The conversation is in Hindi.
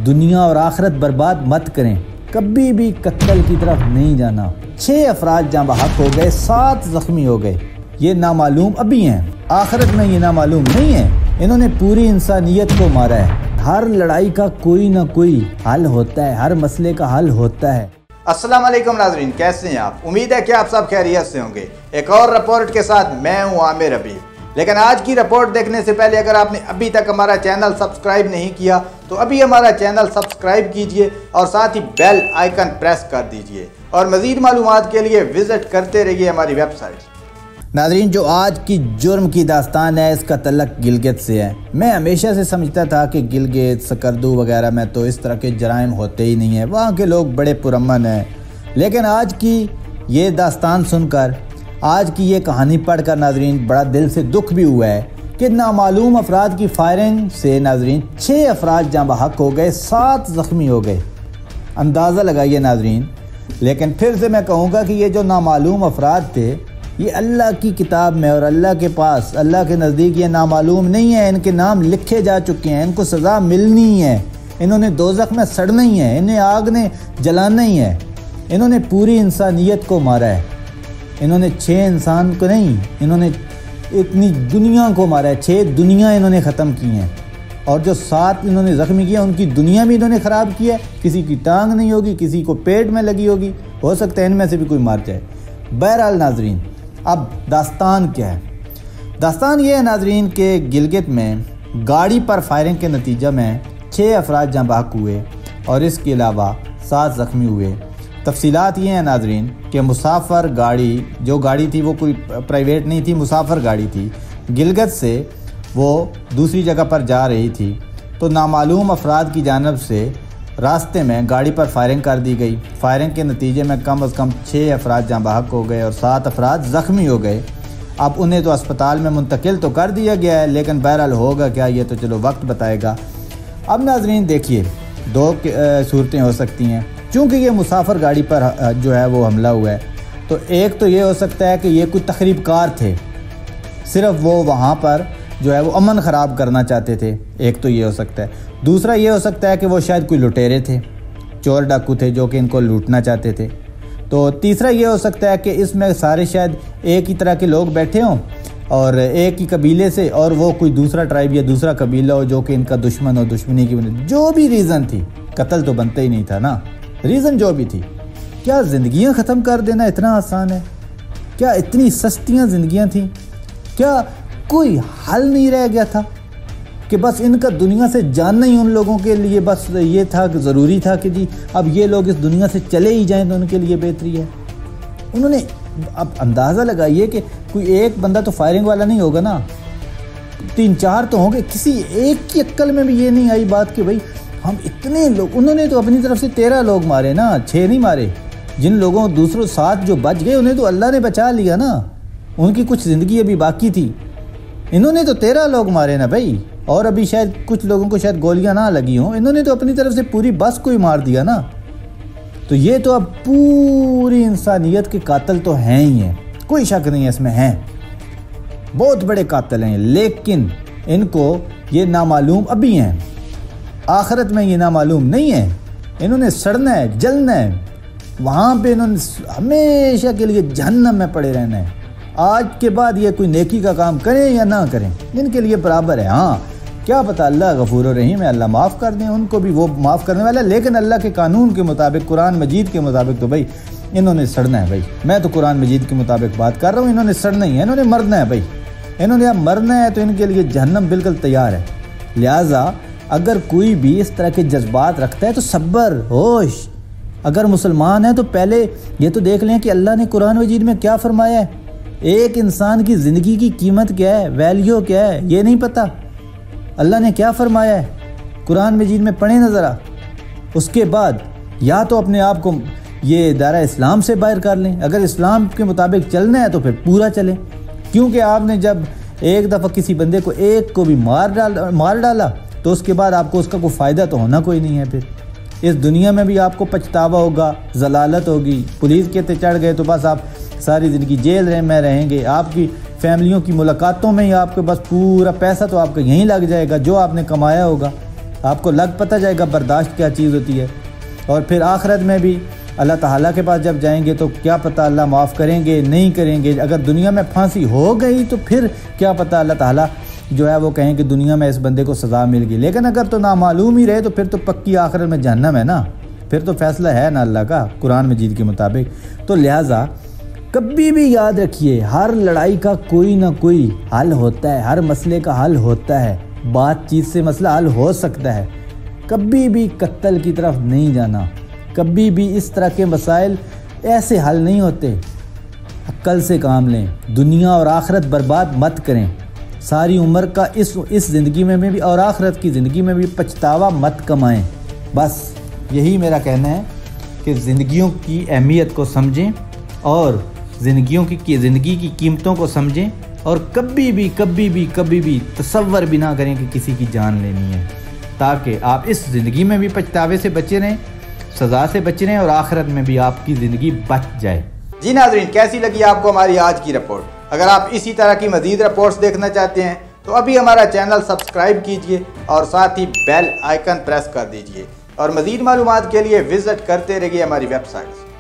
दुनिया और आखिरत बर्बाद मत करें, कभी भी कत्ल की तरफ नहीं जाना। 6 अफराद जाँ बहक हो गए, 7 जख्मी हो गए। ये नामालूम अभी हैं, आखिरत में ये नामालूम नहीं है। इन्होंने पूरी इंसानियत को मारा है। हर लड़ाई का कोई ना कोई हल होता है, हर मसले का हल होता है। अस्सलाम वालेकुम नाज़रीन, कैसे हैं आप? उम्मीद है कि आप सब खैरियत से होंगे। एक और रिपोर्ट के साथ मैं हूं आमिर हबीब। लेकिन आज की रिपोर्ट देखने से पहले अगर आपने अभी तक हमारा चैनल सब्सक्राइब नहीं किया तो अभी हमारा चैनल सब्सक्राइब कीजिए और साथ ही बेल आइकन प्रेस कर दीजिए और मज़ीद मालूमात के लिए विजिट करते रहिए हमारी वेबसाइट। नाज़रीन, जो आज की जुर्म की दास्तान है इसका तल्लक गिलगित से है। मैं हमेशा से समझता था कि गिलगित, सकरदू वगैरह में तो इस तरह के जराइम होते ही नहीं हैं, वहाँ के लोग बड़े पुरअमन हैं। लेकिन आज की ये दास्तान सुनकर, आज की ये कहानी पढ़कर नाज़रीन बड़ा दिल से दुख भी हुआ है कि नामालूम अफराद की फायरिंग से नाज़रीन 6 अफराद जाँ बहक हो गए, 7 ज़ख्मी हो गए। अंदाज़ा लगाइए नाज़रीन। लेकिन फिर से मैं कहूँगा कि ये जो नामालूम अफराद थे ये अल्लाह की किताब में और अल्लाह के पास, अल्लाह के नज़दीक ये नामालूम नहीं है। इनके नाम लिखे जा चुके हैं, इनको सज़ा मिलनी है। इन्होंने दोज़ख में सड़ना ही है, इन्हें आग ने जलाना ही है। इन्होंने पूरी इंसानियत को मारा है। इन्होंने 6 इंसान को नहीं, इन्होंने इतनी दुनिया को मारा है। 6 दुनिया इन्होंने ख़त्म की हैं और जो 7 इन्होंने ज़ख्मी किया उनकी दुनिया भी इन्होंने ख़राब की है। किसी की टांग नहीं होगी, किसी को पेट में लगी होगी, हो सकता है इनमें से भी कोई मार जाए। बहरहाल नाज़रीन, अब दास्तान क्या है? दास्तान ये है नाज़रीन के गिलगित में गाड़ी पर फायरिंग के नतीजा में 6 अफराद जाँ बहक हुए और इसके अलावा 7 ज़ख्मी हुए। तफसीलात ये हैं नाज़रीन कि मुसाफर गाड़ी, जो गाड़ी थी वो कोई प्राइवेट नहीं थी, मुसाफर गाड़ी थी। गिलगित से वो दूसरी जगह पर जा रही थी तो नामालूम अफराद की जानिब से रास्ते में गाड़ी पर फायरिंग कर दी गई। फायरिंग के नतीजे में कम से कम 6 अफराद जाँ बहक हो गए और 7 अफराद ज़ख्मी हो गए। अब उन्हें तो अस्पताल में मुंतकिल तो कर दिया गया है, लेकिन बहरहाल होगा क्या ये तो चलो वक्त बताएगा। अब नाज़रीन देखिए, 2 सूरतें हो सकती हैं। चूँकि ये मुसाफर गाड़ी पर जो है वो हमला हुआ है तो एक तो ये हो सकता है कि ये कोई तकरीबकार थे, सिर्फ वो वहाँ पर जो है वो अमन ख़राब करना चाहते थे। एक तो ये हो सकता है। दूसरा ये हो सकता है कि वो शायद कोई लुटेरे थे, चोर डाकू थे जो कि इनको लूटना चाहते थे। तो तीसरा ये हो सकता है कि इसमें सारे शायद एक ही तरह के लोग बैठे हों और एक ही कबीले से, और वो कोई दूसरा ट्राइब या दूसरा कबीला हो जो कि इनका दुश्मन हो। दुश्मनी की वजह जो भी रीज़न थी, कत्ल तो बनता ही नहीं था ना, रीज़न जो भी थी। क्या ज़िंदगियाँ ख़त्म कर देना इतना आसान है? क्या इतनी सस्तियाँ ज़िंदगियाँ थीं? क्या कोई हल नहीं रह गया था कि बस इनका दुनिया से जानना ही उन लोगों के लिए बस ये था कि ज़रूरी था कि जी अब ये लोग इस दुनिया से चले ही जाएं तो उनके लिए बेहतरी है? उन्होंने, अब अंदाज़ा लगाइए कि कोई एक बंदा तो फायरिंग वाला नहीं होगा ना, 3-4 तो होंगे। किसी एक की अक्ल में भी ये नहीं आई बात कि भाई हम इतने लोग, उन्होंने तो अपनी तरफ से 13 लोग मारे ना, 6 नहीं मारे। जिन लोगों दूसरों 7 जो बच गए उन्हें तो अल्लाह ने बचा लिया ना, उनकी कुछ ज़िंदगी अभी बाकी थी। इन्होंने तो 13 लोग मारे ना भाई, और अभी शायद कुछ लोगों को शायद गोलियां ना लगी हों। इन्होंने तो अपनी तरफ से पूरी बस को ही मार दिया ना। तो ये तो अब पूरी इंसानियत के कातिल तो हैं ही हैं, कोई शक नहीं है इसमें, हैं बहुत बड़े कातिल हैं। लेकिन इनको ये नामालूम अभी हैं, आखिरत में ये नामालूम नहीं है। इन्होंने सड़ना है, जलना है, वहाँ पे इन्होंने हमेशा के लिए जहन्नम में पड़े रहना है। आज के बाद ये कोई नेकी का काम करें या ना करें, इनके लिए बराबर है। हाँ, क्या पता अल्लाह गफूर रहीम है, अल्लाह माफ़ कर दें उनको भी, वो माफ़ करने वाला है। लेकिन अल्लाह के कानून के मुताबिक, कुरान मजीद के मुताबिक तो भाई इन्होंने सड़ना है। भाई मैं तो कुरान मजीद के मुताबिक बात कर रहा हूँ, इन्होंने सड़ना ही है, इन्होंने मरना है। भाई इन्होंने अब मरना है तो इनके लिए जहन्नम बिल्कुल तैयार है। लिहाजा अगर कोई भी इस तरह के जज्बात रखता है तो सब्र, होश। अगर मुसलमान है तो पहले ये तो देख लें कि अल्लाह ने कुरान मजीद में क्या फरमाया है। एक इंसान की ज़िंदगी की कीमत क्या है, वैल्यू क्या है, ये नहीं पता। अल्लाह ने क्या फरमाया है कुरान मजीद में, पढ़ें ना ज़रा। उसके बाद या तो अपने आप को ये दायरा इस्लाम से बाहर कर लें, अगर इस्लाम के मुताबिक चलना है तो फिर पूरा चलें। क्योंकि आपने जब एक दफ़ा किसी बंदे को, एक को भी मार डाला तो उसके बाद आपको उसका कोई फ़ायदा तो होना कोई नहीं है। फिर इस दुनिया में भी आपको पछतावा होगा, जलालत होगी। पुलिस के ते चढ़ गए तो बस आप सारी ज़िंदगी जेल में रहेंगे। आपकी फैमिलियों की मुलाकातों में ही आपके बस पूरा पैसा तो आपका यहीं लग जाएगा जो आपने कमाया होगा। आपको लग पता जाएगा बर्दाश्त क्या चीज़ होती है। और फिर आखिरत में भी अल्लाह ताला के पास जब जाएंगे तो क्या पता अल्लाह माफ़ करेंगे नहीं करेंगे। अगर दुनिया में फांसी हो गई तो फिर क्या पता अल्लाह ताला जो है वो कहें कि दुनिया में इस बंदे को सज़ा मिल गई। लेकिन अगर तो नामालूम ही रहे तो फिर तो पक्की आखिरत में जहन्नम है ना, फिर तो फैसला है ना अल्लाह का कुरान मजीद के मुताबिक। तो लिहाजा कभी भी याद रखिए, हर लड़ाई का कोई ना कोई हल होता है, हर मसले का हल होता है, बातचीत से मसला हल हो सकता है। कभी भी कत्ल की तरफ नहीं जाना, कभी भी इस तरह के मसाइल ऐसे हल नहीं होते। अक्ल से काम लें, दुनिया और आखिरत बर्बाद मत करें। सारी उम्र का इस ज़िंदगी में भी और आखिरत की ज़िंदगी में भी पछतावा मत कमाएं। बस यही मेरा कहना है कि ज़िंदगियों की अहमियत को समझें और ज़िंदगी की कीमतों को समझें और कभी भी तसव्वुर भी ना करें कि किसी की जान लेनी है, ताकि आप इस ज़िंदगी में भी पछतावे से बचे रहें, सज़ा से बचे रहें और आखिरत में भी आपकी ज़िंदगी बच जाए। जी नाज़रीन, कैसी लगी आपको हमारी आज की रिपोर्ट? अगर आप इसी तरह की मज़ीद रिपोर्ट्स देखना चाहते हैं तो अभी हमारा चैनल सब्सक्राइब कीजिए और साथ ही बेल आइकन प्रेस कर दीजिए और मज़ीद मालूमात के लिए विज़िट करते रहिए हमारी वेबसाइट।